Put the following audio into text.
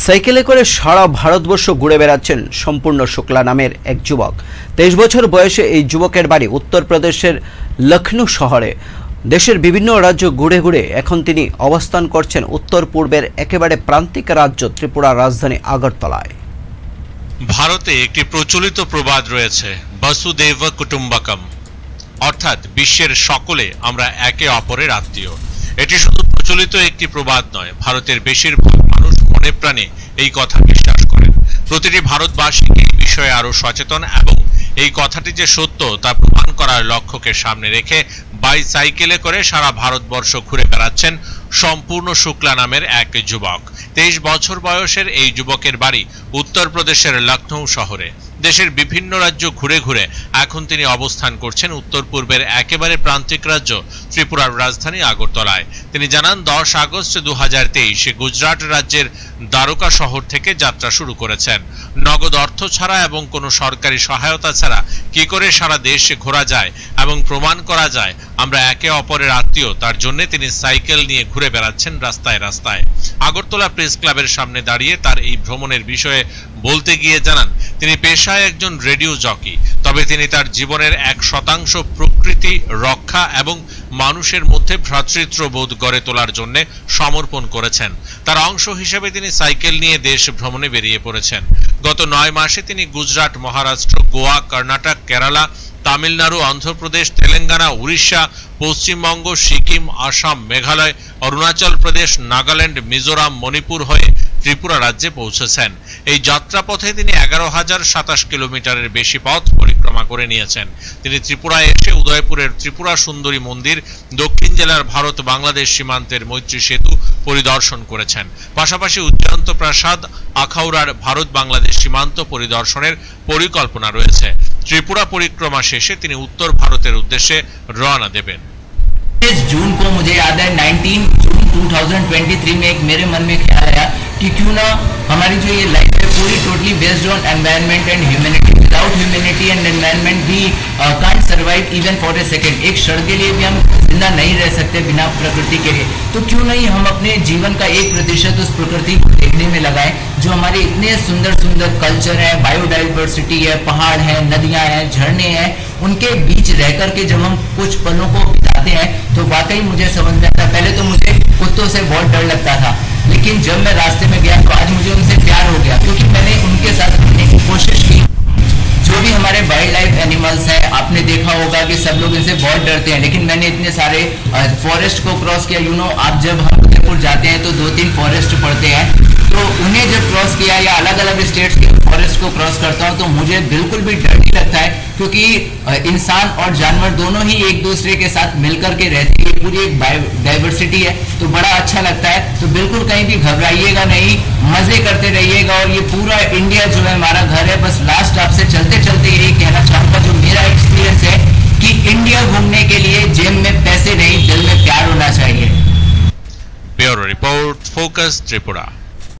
সাইকেলে করে সারা ভারতবর্ষ ঘুরে বেড়াচ্ছেন সম্পূর্ণ শুক্লা নামের এক যুবক। 23 বছর বয়সে এই যুবকের বাড়ি উত্তরপ্রদেশের লখনউ শহরে। দেশের বিভিন্ন রাজ্য ঘুরে ঘুরে এখন তিনি অবস্থান করছেন উত্তর পূর্বের একেবারে প্রান্তিক রাজ্য ত্রিপুরার রাজধানী আগরতলায়। ভারতে একটি প্রচলিত প্রবাদ রয়েছে, বসুদেব কুটুম্বকম, অর্থাৎ বিশ্বের সকলে আমরা একে অপরের আত্মীয়। এটি শুধু প্রচলিত একটি প্রবাদ নয়, ভারতের বেশিরভাগ মানুষ মনে প্রাণে এই কথা বিশ্বাস করেন। প্রতিটি ভারতবাসীকে এই বিষয়ে আরো সচেতন এবং এই কথাটি যে সত্য তা প্রমাণ করার লক্ষ্যকে সামনে রেখে বাইসাইকেলে করে সারা ভারতবর্ষ ঘুরে বেড়াচ্ছেন সম্পূর্ণ শুক্লা নামের এক যুবক। 23 বছর বয়সের এই যুবকের বাড়ি উত্তরপ্রদেশের লখনউ শহরে। দেশের বিভিন্ন রাজ্য ঘুরে ঘুরে এখন তিনি অবস্থান করছেন উত্তর পূর্বের একেবারে প্রান্তিক রাজ্য ত্রিপুরার রাজধানী আগরতলায়। তিনি জানান, 10 আগস্ট 2023 গুজরাট রাজ্যের দ্বারকা শহর থেকে যাত্রা শুরু করেছেন। নগদ অর্থ ছাড়া এবং কোনো সরকারি সহায়তা ছাড়া কি করে সারা দেশে ঘোরা যায় এবং প্রমাণ করা যায় আমরা একে অপরের আত্মীয়, তার জন্য তিনি সাইকেল নিয়ে ঘুরে বেড়াচ্ছেন রাস্তায় রাস্তায়। আগরতলা প্রেস ক্লাবের সামনে দাঁড়িয়ে তার এই ভ্রমণের বিষয়ে বলতে গিয়ে জানান, তিনি পেশায় একজন রেডিও জকি, তবে তিনি তার জীবনের 1% প্রকৃতি রক্ষা এবং মানুষের মধ্যে ভ্রাতৃত্ববোধ গড়ে তোলার জন্য সমর্পণ করেছেন। তার অংশ হিসেবে তিনি সাইকেল নিয়ে দেশ ভ্রমণে বেরিয়ে পড়েছেন। গত 9 মাসে তিনি গুজরাট, মহারাষ্ট্র, গোয়া, কর্ণাটক, কেরালা, তামিলনাড়ু, অন্ধ্রপ্রদেশ, তেলেঙ্গানা, উড়িষ্যা, পশ্চিমবঙ্গ, সিকিম, আসাম, মেঘালয়, অরুণাচল প্রদেশ, নাগাল্যান্ড, মিজোরাম, মণিপুর হয়ে ত্রিপুরা রাজ্যে পৌঁছেছেন। এই যাত্রাপথে তিনি 11,027 কিলোমিটারের বেশি পথ পরিক্রমা করে নিয়েছেন। তিনি ত্রিপুরায় এসে উদয়পুরের ত্রিপুরা সুন্দরী মন্দির, দক্ষিণ জেলার ভারত বাংলাদেশ সীমান্তের মৈত্রী সেতু পরিদর্শন করেছেন। পাশাপাশি উজ্জয়ন্ত প্রাসাদ, আখাউড়ার ভারত বাংলাদেশ সীমান্ত পরিদর্শনের পরিকল্পনা রয়েছে। ত্রিপুরা পরিক্রমা শেষে তিনি উত্তর ভারতের उद्देश्य रवाना देवें। इस जून को मुझे याद है 19 जून 2023 में एक मेरे मन में ख्याल आया कि क्यों ना हमारी जो ये लाइफ है पूरी totally based on environment and humanity. Without humanity and environment we can't survive even for a second. एक क्षण के लिए भी हम जिंदा नहीं रह सकते बिना प्रकृति के। तो क्यों नहीं हम अपने जीवन का 1% उस प्रकृति को देखने में लगाएं, जो हमारे इतने सुंदर सुंदर कल्चर है, बायोडाइवर्सिटी है, पहाड़ है, नदियां हैं, झरने हैं, उनके बीच रह करके जब हम कुछ पलों को बिताते हैं तो वाकई मुझे समझ में आता। पहले तो मुझे कुत्तों से बहुत डर लगता था, लेकिन जब मैं रास्ते में गया तो आज मुझे उनसे प्यार हो गया, क्योंकि मैंने उनके साथ रहने की कोशिश की। जो भी हमारे वाइल्ड लाइफ एनिमल्स हैं, आपने देखा होगा कि सब लोग इनसे बहुत डरते हैं, लेकिन मैंने इतने सारे फॉरेस्ट को क्रॉस किया। आप जब हम उदयपुर जाते हैं तो 2-3 फॉरेस्ट पड़ते हैं, तो उन्हें जब क्रॉस किया या अलग अलग स्टेट्स के फॉरेस्ट को क्रॉस करता हूं तो मुझे बिल्कुल भी डर नहीं लगता है, क्योंकि इंसान और जानवर दोनों ही एक दूसरे के साथ मिलकर के रहते हैं। पूरी एक डाइवर्सिटी है, तो बड़ा अच्छा लगता है। तो बिल्कुल कहीं भी घबराइएगा नहीं, मजे करते रहिएगा। और ये पूरा इंडिया जो है हमारा घर है। बस लास्ट आपसे चलते चलते यही कहना चाहूंगा, जो मेरा एक्सपीरियंस है कि इंडिया घूमने के लिए जेब में पैसे नहीं, दिल में प्यार होना चाहिए। Bureau report, focus Tripura.